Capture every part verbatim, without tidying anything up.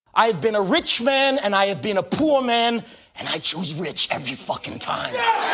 I have been a rich man and I have been a poor man, and I choose rich every fucking time.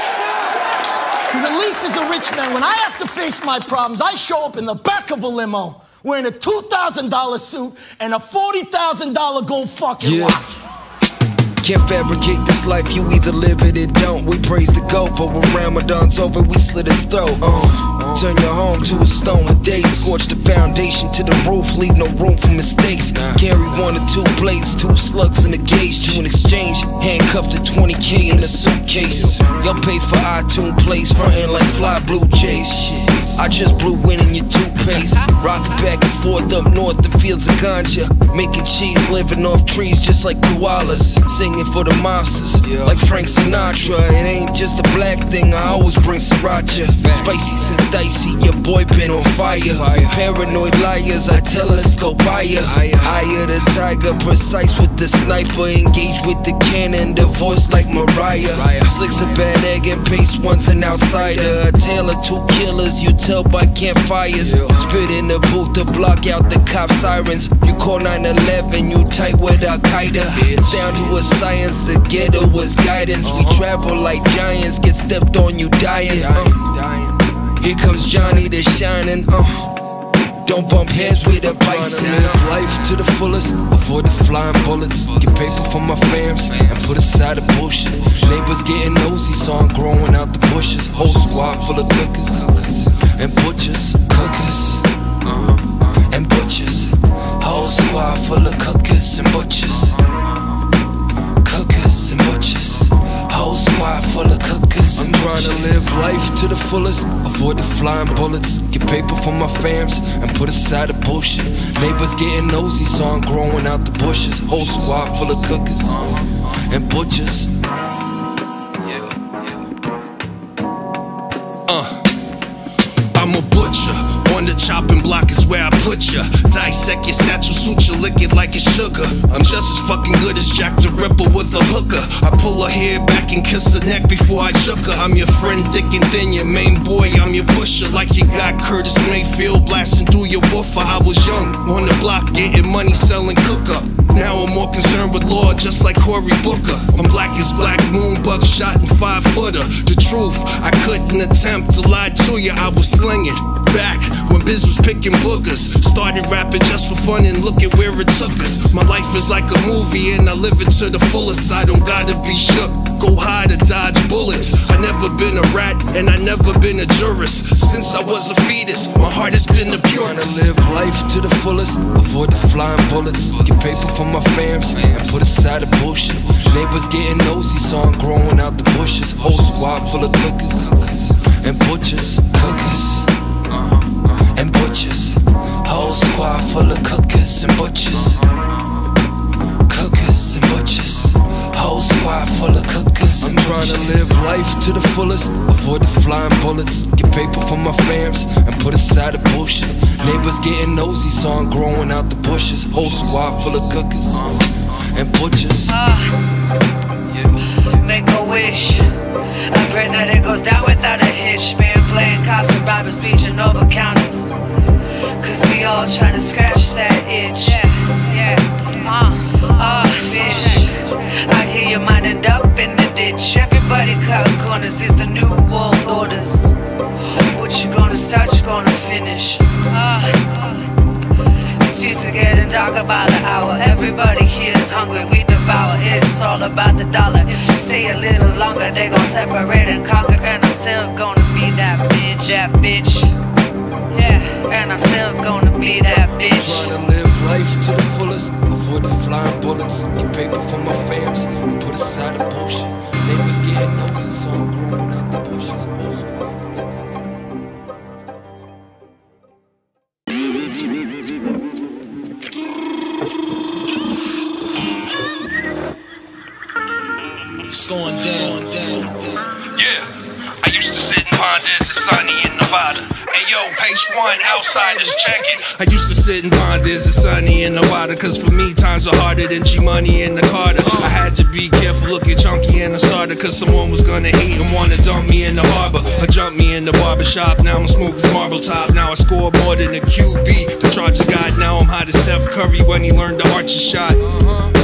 Because at least as a rich man, when I have to face my problems, I show up in the back of a limo wearing a two thousand dollar suit and a forty thousand dollar gold fucking yeah. watch. Can't fabricate this life, you either live it or don't. We praise the goat, but when Ramadan's over, we slit his throat. Uh, turn your home to a stone a day. Scorch the foundation to the roof, leave no room for mistakes. Carry one or two blades, two slugs in a gauge. To an exchange, handcuffed to twenty K in a suitcase. Y'all paid for iTunes plays, frontin' like fly Blue Jays. Shit, I just blew wind in your toothpaste. Rockin' back and forth up north in fields of ganja. Making cheese, living off trees just like koalas. Singing for the monsters, yeah. Like Frank Sinatra. It ain't just a black thing, I always bring sriracha. Spicy since dicey, your boy been on fire. Paranoid liars, I telescope higher. Higher the tiger, precise with the sniper. Engage with the cannon, the voice like Mariah. Slicks a bad egg and paste one's an outsider. A tale of two killers, you tell by campfires. Spit in the booth to block out the cop sirens. You call nine eleven, you tight with Al-Qaeda. It's down to a science, the ghetto was guidance. We travel like giants, get stepped on, you dying. uh. Here comes Johnny the shining. uh. Don't bump heads with a bison. Live life to the fullest, avoid the flying bullets. Get paper from my fams and put aside the bullshit. Neighbors getting nosy, so I'm growing out the bushes. Whole squad full of cookers and butchers, cookers and butchers. Whole squad full of cookers and butchers, cookers and butchers. Whole squad full of cookers and I'm butchers. Trying to live life to the fullest, avoid the flying bullets. Get paper from my fams and put aside the bullshit. Neighbors getting nosy, so I'm growing out the bushes. Whole squad full of cookers and butchers. Yeah, yeah. Uh, I'm a butcher. On the chopping block is where I put ya. Dissect your satchel, suture, lick it like it's sugar. I'm just as fucking good as Jack the Ripper with a hooker. I pull her hair back and kiss her neck before I juke her. I'm your friend thick and thin, your main boy, I'm your pusher. Like you got Curtis Mayfield blasting through your woofer. I was young, on the block, getting money, selling cooker. Now I'm more concerned with law, just like Cory Booker. I'm black as black moon, buckshot and five footer. The truth, I couldn't attempt to lie to you, I was slinging. Back when Biz was picking boogers. Started rapping just for fun and look at where it took us. My life is like a movie and I live it to the fullest. I don't gotta be shook, go high to dodge bullets. I never been a rat and I never been a jurist. Since I was a fetus, my heart has been the purest. Trying to live life to the fullest, avoid the flying bullets. Get paper from my fams and put aside the bullshit. Neighbors getting nosy, so I'm growing out the bushes. Whole squad full of cookers and butchers, cookers and butchers. Whole squad full of cookers and butchers, cookers and butchers. Whole squad full of cookers and I'm trying to live life to the fullest, avoid the flying bullets. Get paper from my fams and put aside the bullshit. Neighbors getting nosy, so I'm growing out the bushes. Whole squad full of cookers and butchers. uh, yeah. Make a wish, I pray that it goes down without a hitch. Man playing cops and robbers, reaching over counters, cause we all trying to scratch that itch. Yeah, yeah, uh, uh, fish. I hear you minded up in the ditch. Everybody cut corners, these the new world orders. What you gonna start, you gonna finish. uh, The streets are getting darker by the hour. Everybody here is hungry, we devour. It's all about the dollar. If you stay a little longer, they gon' separate and conquer. And I'm still gonna be that bitch, that bitch. Yeah, and I'm still gonna be that bitch. Trying to live life to the fullest, avoid the flying bullets. Get paper from my fams and put aside the bullshit. Neighbors getting nosy, so I'm growing out the bushes. Whole squad full of cookers. It's going down, down. Yeah, I used to sit and ponder the sunny in Nevada. Hey yo, page one, outsiders, check it. I used to sit and ponder is it sunny in Nevada. Cause for me, times were harder than G-Money in the Carter. I had to be careful, look at Chunky in the starter. Cause someone was gonna hate and wanna dump me in the harbor. Or jump me in the barbershop, now I'm smooth as marble top. Now I score more than a Q B. The Chargers got, now I'm hot as Steph Curry when he learned to arch a shot.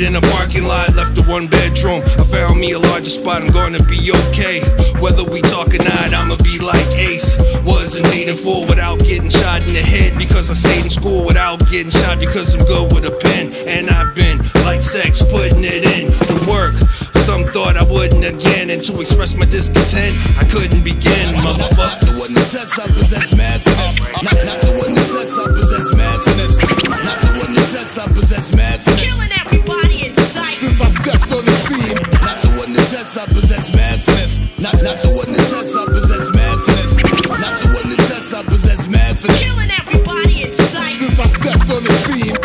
in a parking lot, left the one bedroom. I found me a larger spot, I'm gonna be okay. Whether we talk or not, I'ma be like Ace. Wasn't hating for without getting shot in the head, because I stayed in school without getting shot, because I'm good with a pen. And I've been like sex, putting it in the work. Some thought I wouldn't again, and to express my discontent, I couldn't begin, motherfucker. Not the one that tests I possess mad finesse. Not, not the one that tests I possess mad finesse. Not the one that tests I possess mad finesse. Killing everybody in sight. Since I stepped on the scene. Not the one that tests I possess mad finesse. Not, not the one that tests I possess mad finesse. Not the one that tests I possess mad finesse. Killing everybody in sight. Since I stepped on the scene.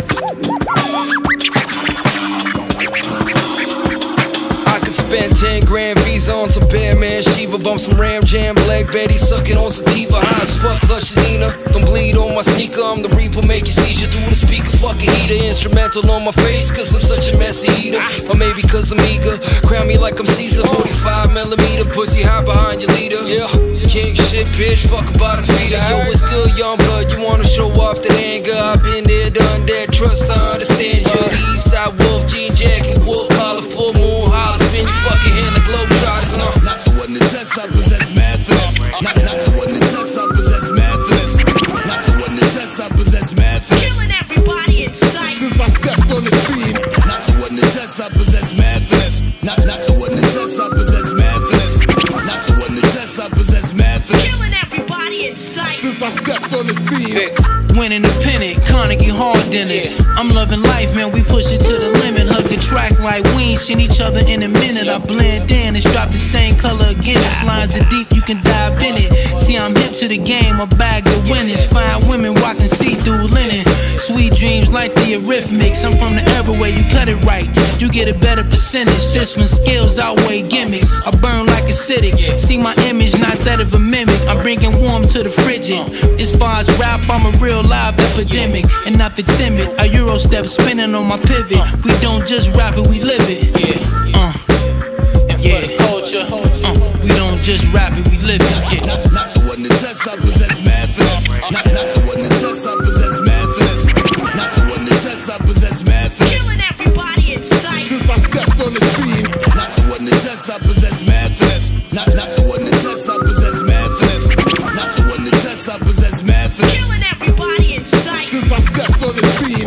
Spend ten grand visa on some Bearman Shiva, bump some Ram Jam, Black Betty, sucking on sativa, high as fuck, clutch Nina. Don't bleed on my sneaker, I'm the Reaper, make you seizure through the speaker, fucking heater. Instrumental on my face, cause I'm such a messy eater. Or maybe cause I'm eager, crown me like I'm Caesar. Forty-five millimeter, pussy high behind your leader. Yeah, king shit, bitch, fuck a bottom feeder. Yo, it's good, young blood, you wanna show off that anger. I've been there, done that, trust to understand you. The east side wolf, jean jacket, wool collar, full moon holler, spin your fucking hand, the globe trotters, uh. Not the one that tests I possess mad finesse. Not, not the one that tests I possess mad finesse. Not the one that tests I possess mad finesse. Killing everybody in sight. Since I stepped on the scene. Not the one that tests I possess mad finesse. Not, not the one that tests I possess mad finesse. Not the one that tests I possess mad finesse. Killing everybody in sight. Since I stepped on the scene. Winning the pennant, Carnegie Hall dinners. I'm loving life, man, we push it to the limit. Hug the track like we ain't seen each other in a minute. I blend in, it's drop the same color again. It's lines are deep, you can dive in it. See, I'm hip to the game, a bag of winners. Fine women rockin' see-through linen. Sweet dreams like the Eurythmics. I'm from the era where you cut it right, you get a better percentage. This one skills outweigh gimmicks. I burn like acidic. See my image, not that of a mimic. I'm bringing warm to the frigid. As far as rap, I'm a real live epidemic, and not the timid. A Euro step spinning on my pivot. We don't just rap it, we live it. Yeah, uh, yeah. Culture. Uh, we don't just rap it, we live it. Yeah. Not, not the one that tests I possess mad finesse. Not, not the one that tests I possess mad finesse. Not the one that tests I possess mad finesse. Killing everybody in sight. Since I stepped on the scene. Not the one that tests I possess mad finesse. Not, not the one that tests I possess mad finesse. Not the one that tests I possess mad finesse. Killing everybody in sight. Since I stepped on the scene.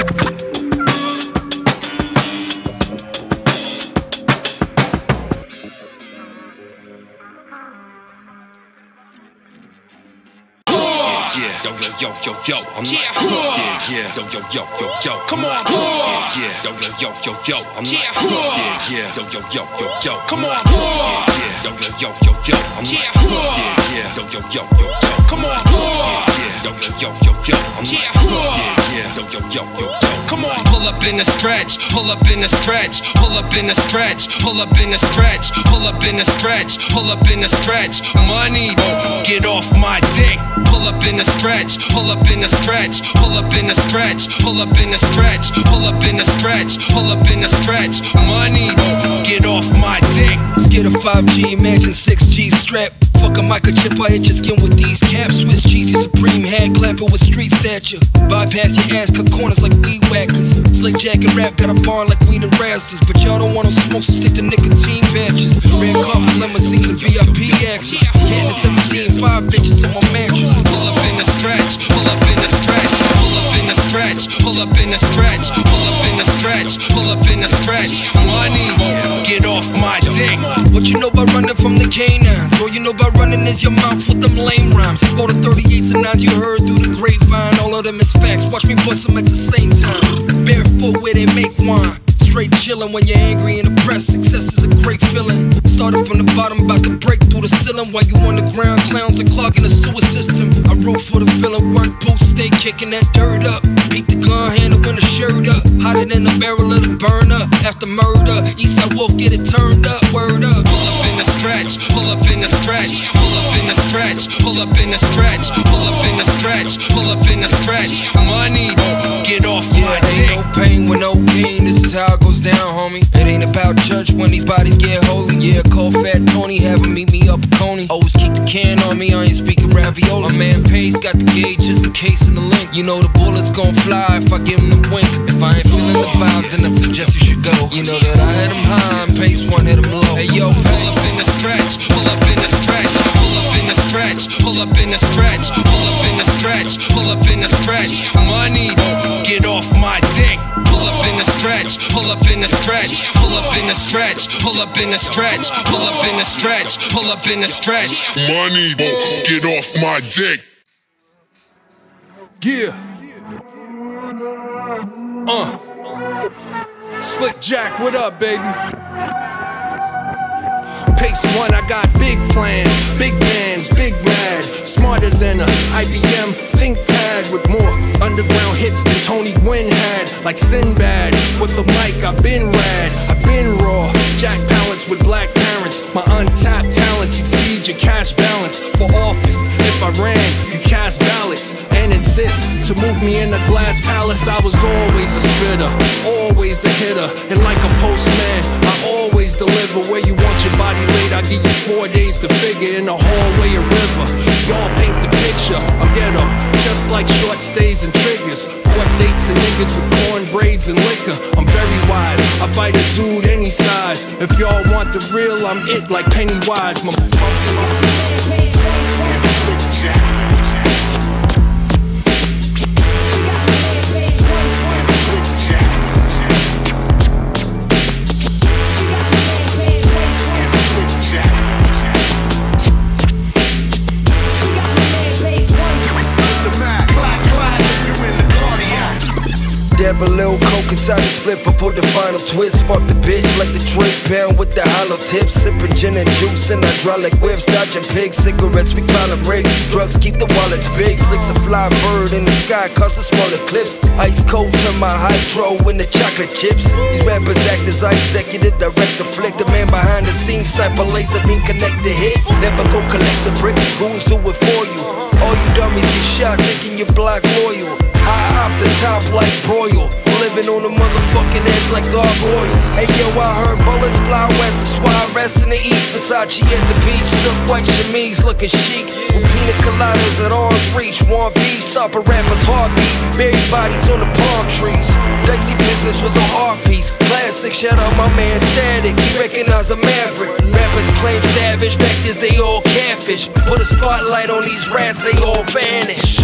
Yeah, yo, yo, yo, yo, yo, I'm like, yeah, yeah, yo, yo, yo, yo, yo, come on, yeah, yeah, yo, yo, yo, yo, yo, I'm like, yeah, yeah, yo, yo, yo, yo, yo, come on, yeah, yo, yo, yo, yo, yo, I'm like, yeah, yeah, yo, yo, yo, yo, yo, come on, yeah, yo, yo, yo, yo, yo, I'm like, yeah, yeah, yo, yo, yo, yo, yo, come on, pull up in a stretch, pull up in a stretch, pull up in a stretch, pull up in a stretch, pull up in a stretch, pull up in a stretch, money, get off my dick, pull up in a stretch, pull up in a stretch, pull up in a stretch, pull up in a stretch, pull up in a stretch, pull up in a stretch, money, get off my dick. Get a five G, imagine six G strap. Fuck a microchip, I hit your skin with these caps. Swiss cheesy, supreme head clapper with street stature. Bypass your ass, cut corners like weed whackers. Slick jack and rap got a barn like weed and rastas. But y'all don't want no smoke, so stick to nicotine patches. Red carpet limousines and V I P access. Candace seventeen, five bitches on my mattress. Pull up in a stretch, pull up in a stretch, pull up in a stretch, pull up in a stretch, pull up in a stretch, pull up in a stretch, money, get off my dick. What you know about running from the canines? All you know about running is your mouth with them lame rhymes. All the thirty-eights and nines you heard through the grapevine, all of them is facts, watch me bust them at the same time. Barefoot where they make wine, straight chillin' when you're angry and depressed. Success is a great feeling. Started from the bottom, about to break through the ceiling. While you on the ground, clowns are clogging the sewer system. I root for the villain, work boots, stay kicking that dirt up. Beat the gun handle when the shirt up. Hotter than a barrel of the burn up. After murder, Eastside Wolf get it turned up, word up. Pull up in a stretch, pull up in a stretch, pull up in a stretch, pull up in a stretch, pull up in a stretch, pull up in a stretch, money, get off my dick. Ain't no pain with no gain, this is is how it goes down, homie. It ain't about church when these bodies get holy. Yeah, call Fat Tony, have him meet me up at Coney. Always keep the can on me, I ain't speaking ravioli. My man Pace got the gauge just in case in the link. You know the bullets gon' fly if I give him the wink. If I ain't feeling the vibe, then I suggest you should go. You know that I hit him high and Pace one hit him low. Hey yo, pull up in the stretch, pull up in the stretch, pull up in the stretch, pull up in the stretch, pull up in the stretch, pull up in the stretch. Money, get off my dick. Pull up in the stretch, pull up in the stretch, pull up in the stretch, pull up in the stretch, pull up in the stretch, pull up in the stretch. Money, get off my dick. Yeah. Uh. Slick Jack, what up, baby? Pace one, I got big plans, big bands, big rad. Smarter than a I B M ThinkPad with more underground hits than Tony Gwynn had. Like Sinbad, with the mic, I've been rad, I've been raw. Jack Palance with black parents. My untapped talents exceed your cash balance. For office, if I ran, you cast ballots and insist to move me in a glass palace. I was always a spitter, always a hitter. And like a postman, I always deliver where you want your body laid. I give you four days to figure in the hallway or river. Y'all paint the picture, I'm ghetto, just like short stays and triggers. Court dates and niggas with corn braids and liquor. I'm very wise, I fight a dude any size. If y'all want the real, I'm it like Pennywise. My Dab a little coke inside the split before the final twist. Fuck the bitch like the Drake pound with the hollow tips. Sipping gin and juice and hydraulic whips. Dodging pigs, cigarettes, we call them rigs. Drugs keep the wallets big. Slicks a fly bird in the sky, cause the small eclipse. Ice cold to my hydro in the chocolate chips. These rappers act as I executive director flick. The man behind the scenes, sniper laser beam connect the hit. Never go collect the brick, goons do it for you. All you dummies get shot thinking you're black loyal. High off the top like broil, living on the motherfucking edge like gargoyles. Hey yo, I heard bullets fly west, that's why I rest in the east. Versace at the beach, silk white chemise looking chic. With pina coladas at arm's reach, want beef, stop a rapper's heartbeat. Buried bodies on the palm trees. Dicey business was a art piece. Classic, shout out my man Static, he recognize a maverick. Rappers claim savage, fact is they all catfish. Put a spotlight on these rats, they all vanish.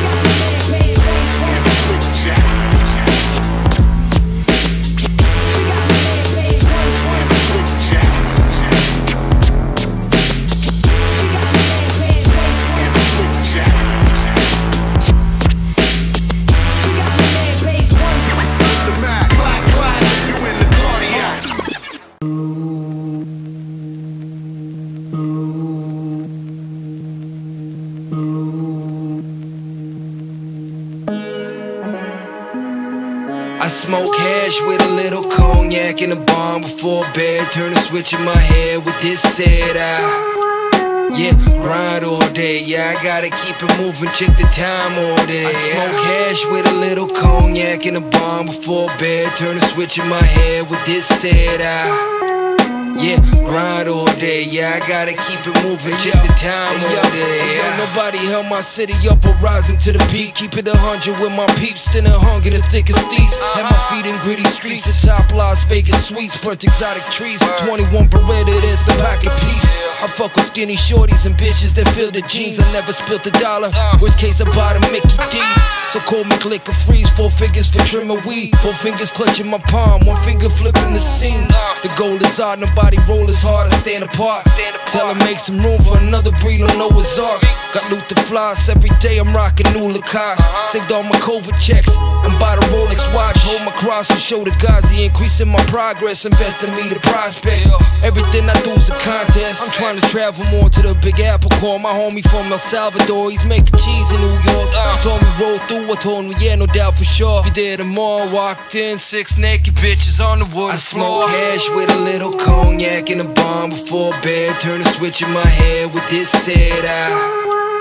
I smoke hash with a little cognac in a bomb before bed. Turn a switch in my head with this said I Yeah, grind all day, yeah, I gotta keep it moving, check the time all day. I smoke hash with a little cognac in a bomb before bed. Turn a switch in my head with this said I Yeah, grind all day, yeah, I gotta keep it moving, check the time all day. Yo, nobody held my city up or rising to the peak. Keep it a hundred with my peeps, thinner hunger, the thickest thieves. Had my feet in gritty streets, the top Las Vegas suites, burnt exotic trees. twenty-one Beretta, that's the pocket piece. I fuck with skinny shorties and bitches that feel the jeans. I never spilt a dollar, worst case I bought a Mickey D's. So call me click or freeze, four fingers for trim a weed. Four fingers clutching my palm, one finger flipping the scene. The goal is hard, nobody roll as hard, I stand apart. Tell her make some room for another breed on Noah's Ark. Got loot to floss, every day I'm rocking new Lacoste. Saved all my COVID checks and bought a Rolex watch. Hold my cross and show the gods the increase in my progress. Invest in me to prospect. Everything I do is a contest. I'm trying to travel more to the Big Apple. Call my homie from El Salvador, he's making cheese in New York. He told me roll through, I told him yeah, no doubt for sure. He did them all, walked in, six naked bitches on the wooden floor. I smoke hash with a little cognac in a bomb before bed. Turn a switch in my head with this said I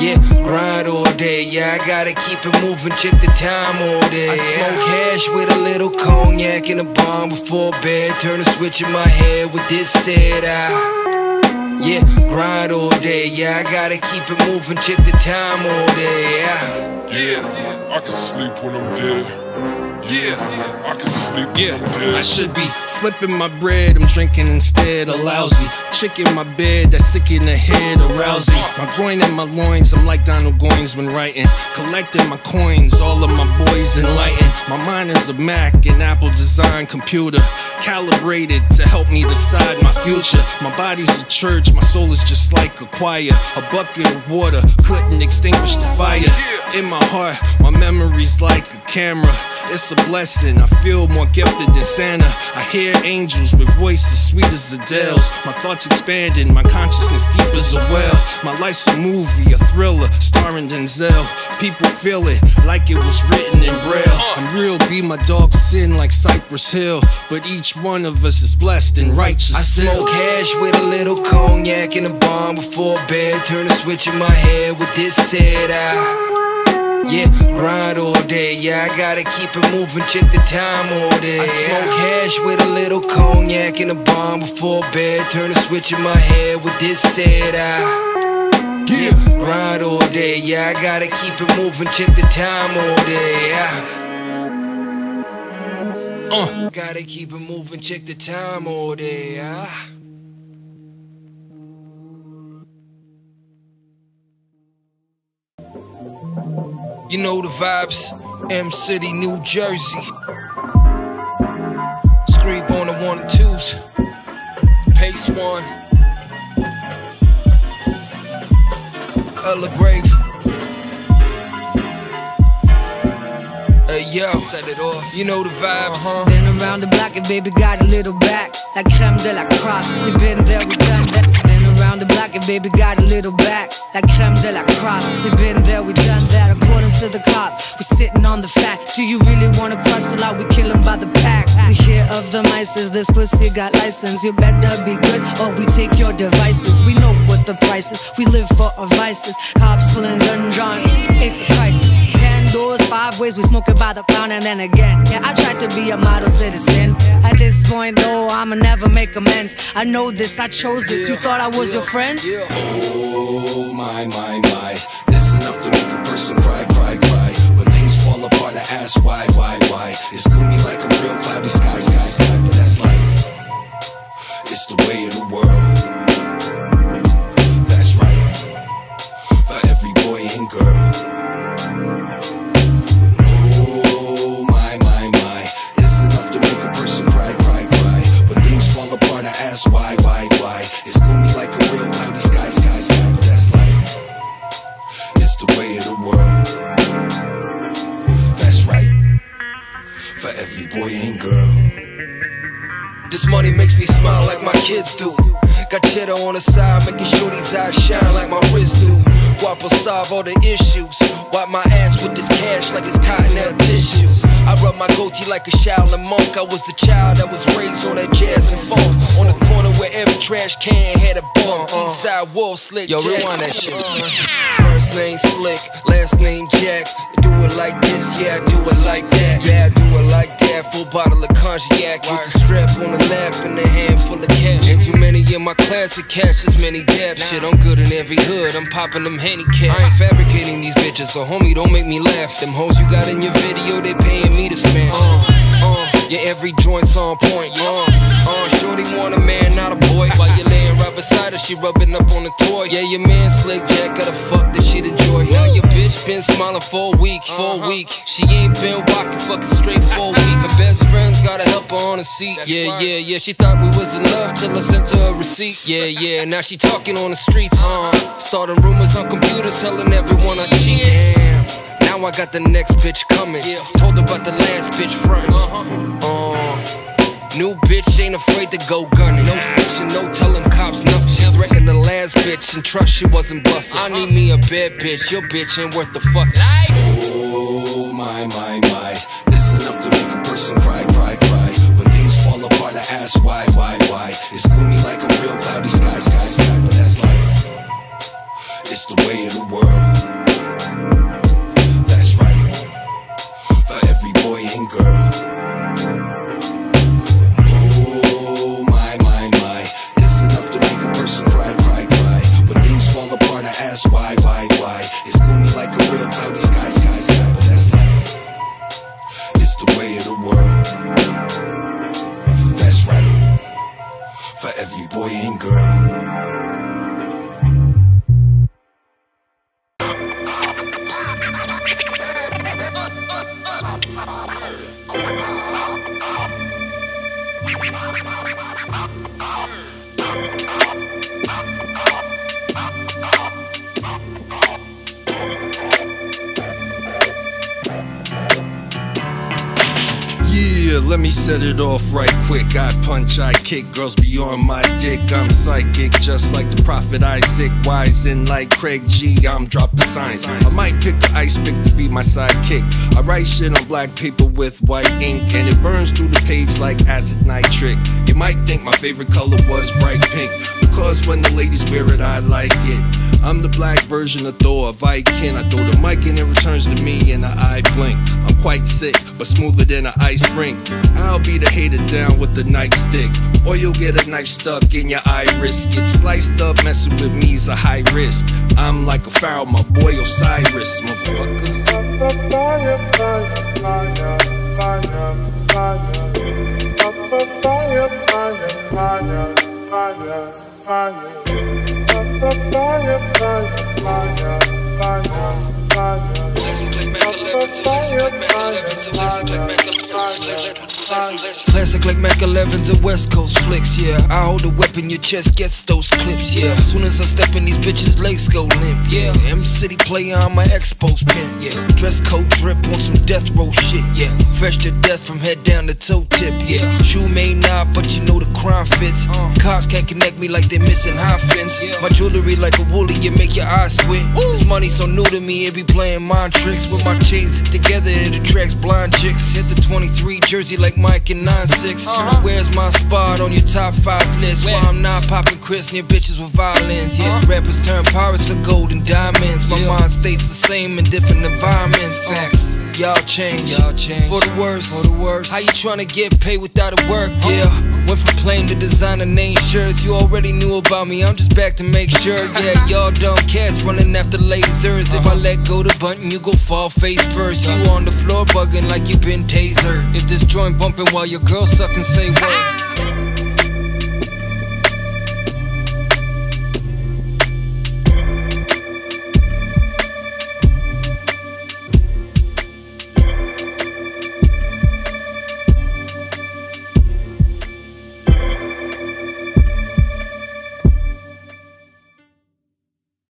Yeah, grind all day, yeah, I gotta keep it moving, check the time all day. I smoke hash with a little cognac in a bomb before bed. Turn a switch in my head with this said I. Yeah, grind all day, yeah, I gotta keep it moving, check the time all day, yeah. Yeah, I can sleep when I'm dead. Yeah, I can sleep when Yeah, I'm dead. I should be flipping my bread, I'm drinking instead a lousy chick in my bed that's sick in the head, arousing my groin and my loins. I'm like Donald Goines when writing, collecting my coins, all of my boys enlightened. My mind is a Mac, an Apple design computer, calibrated to help me decide my future. My body's a church, my soul is just like a choir. A bucket of water couldn't extinguish the fire. In my heart, my memory's like a camera. It's a blessing, I feel more gifted than Santa. I hear angels with voices sweet as Adele's. My thoughts expanding, my consciousness deep as a well. My life's a movie, a thriller, starring Denzel. People feel it like it was written in braille. I'm real, be my dog sin like Cypress Hill. But each one of us is blessed and righteous. I smoke hash with a little cognac in a bomb before bed. Turn a switch in my head with this said I. Yeah, grind all day, yeah, I gotta keep it moving, check the time all day. I smoke hash with a little cognac in a bomb before bed. Turn a switch in my head with this said I. Yeah, grind all day, yeah, I gotta keep it moving, check the time all day, yeah. Uh, gotta keep it moving, check the time all day, yeah. You know the vibes, M City, New Jersey. Screep on the one and twos, Pace one, Ella Grave. Hey yo, set it off. You know the vibes. Uh-huh. Been around the block and baby got a little back, like creme de la crop. We been there, we done that. Been around the block and baby got a little back, like creme de la crop. We been there, we done that. According to the cop, we sitting on the fact. Do you really wanna cross the line? We kill 'em by the pack. We hear of the mices, this pussy got license. You better be good or we take your devices. We know what the price is, we live for our vices. Cops pulling gun drawn, it's a crisis. Ten doors, five ways, we smoke it by the pound and then again. Yeah, I tried to be a model citizen. At this point, though, I'ma never make amends. I know this, I chose this. You thought I was your friend? Oh my, my, my. This enough to make a person cry, cry, cry. When things fall apart, I ask why, why, why. It's gloomy like a real cloudy sky, sky, sky. But that's life. It's the way of the world. That's right. For every boy and girl. Oh my, my, my. It's enough to make a person cry, cry, cry. When things fall apart, I ask why, why, why. It's gloomy like a real cloudy sky, sky, sky. But that's life. It's the way of the world. That's right. For every boy and girl. This money makes me smile like my kids do. Got cheddar on the side, making sure these eyes shine like my wrist do. Guapo solve all the issues. Wipe my ass with this cash like it's cottonelle tissues. I rub my goatee like a Shaolin monk. I was the child that was raised on that jazz and funk. On the corner where every trash can had a bum. Eastside Wolf, Slick Yo, Jack. Rewind that shit. First name Slick, last name Jack. Do it like this, yeah, I do it like that. Yeah, I do it like that. Full bottle of cognac with the strap on the lap and a handful of cash. Ain't too many in my class to catch this many dab shit. I'm good in every hood, I'm popping them handicaps. I ain't fabricating these bitches, so homie, don't make me laugh. Them hoes you got in your video, they paying me to smash. Uh, uh, yeah, every joint's on point. Uh, uh, shorty want a man, not a boy. While you laying right beside her, she rubbing up on the toy. Yeah, your man Slick Jack got a fuck that she'd enjoy. Now your bitch been smiling for a week, for a week. She ain't been walking fucking straight for a week. Her best friends gotta help her on the seat. Yeah, yeah, yeah. She thought we was in love till I sent her a receipt. Yeah, yeah. Now she talking on the streets. Uh, starting rumors on computers, telling everyone I cheat. Damn. Now I got the next bitch coming. Told her about the last bitch front. Uh, new bitch ain't afraid to go gunning. No snitching, no telling cops nothing. She threatened the last bitch and trust she wasn't bluffing. I need me a bad bitch, your bitch ain't worth the fuck. Oh my, my, my. This enough to make a person cry, cry, cry. When things fall apart, I ask why, why, why. It's gloomy like a real cloudy sky, sky, sky. But that's life. It's the way of the world. boy and girl. Yeah, let me set it off right quick. I punch, I kick, girls beyond my dick. I'm psychic, just like the prophet Isaac. Wise and like Craig G, I'm dropping signs. I might pick the ice pick to be my sidekick. I write shit on black paper with white ink, and it burns through the page like acid nitric. You might think my favorite color was bright pink, because when the ladies wear it, I like it. I'm the black version of Thor, a Viking. I throw the mic and it returns to me and the eye blink. I'm quite sick, but smoother than an ice rink. I'll be the hater down with the nightstick, or you'll get a knife stuck in your iris. Get sliced up, messing with me's a high risk. I'm like a pharaoh, my boy Osiris, motherfucker. Fire, fire, fire, fire, fire. Fire, fire, fire, fire, fire. Fire, fire, fire, fire, fire. Classic like Mac eleven, classic like Mac eleven, classic like Mac eleven. Classic like Mac elevens and West Coast flicks, yeah. I hold a weapon, your chest gets those clips, yeah. Soon as I step in these bitches, legs go limp, yeah. M-City player on my Expos pin, yeah. Dress code drip on some death row shit, yeah. Fresh to death from head down to toe tip, yeah. Shoe may not, but you know the crime fits. Cops can't connect me like they're missing high fins. My jewelry like a woolly, you make your eyes squint. This money so new to me, it be playing mind tricks. With my chains together, it attracts blind chicks. Hit the twenty-three jersey like Mike and nine six. Uh-huh. Where's my spot on your top five list? While I'm not popping Chris near bitches with violins, yeah. Uh-huh. Rappers turn pirates for gold and diamonds. My yeah. mind stays the same in different environments. Facts. Uh, y'all change, y'all change for the worse. For the worse. How you tryna get paid without a work? Uh-huh. Yeah. Went from plain to designer name shirts. You already knew about me. I'm just back to make sure. Yeah, y'all dumb cats running after lasers. Uh-huh. If I let go the button, you go fall face first. You on the floor bugging like you been tasered. If this joint bumping while your girl sucking, say word.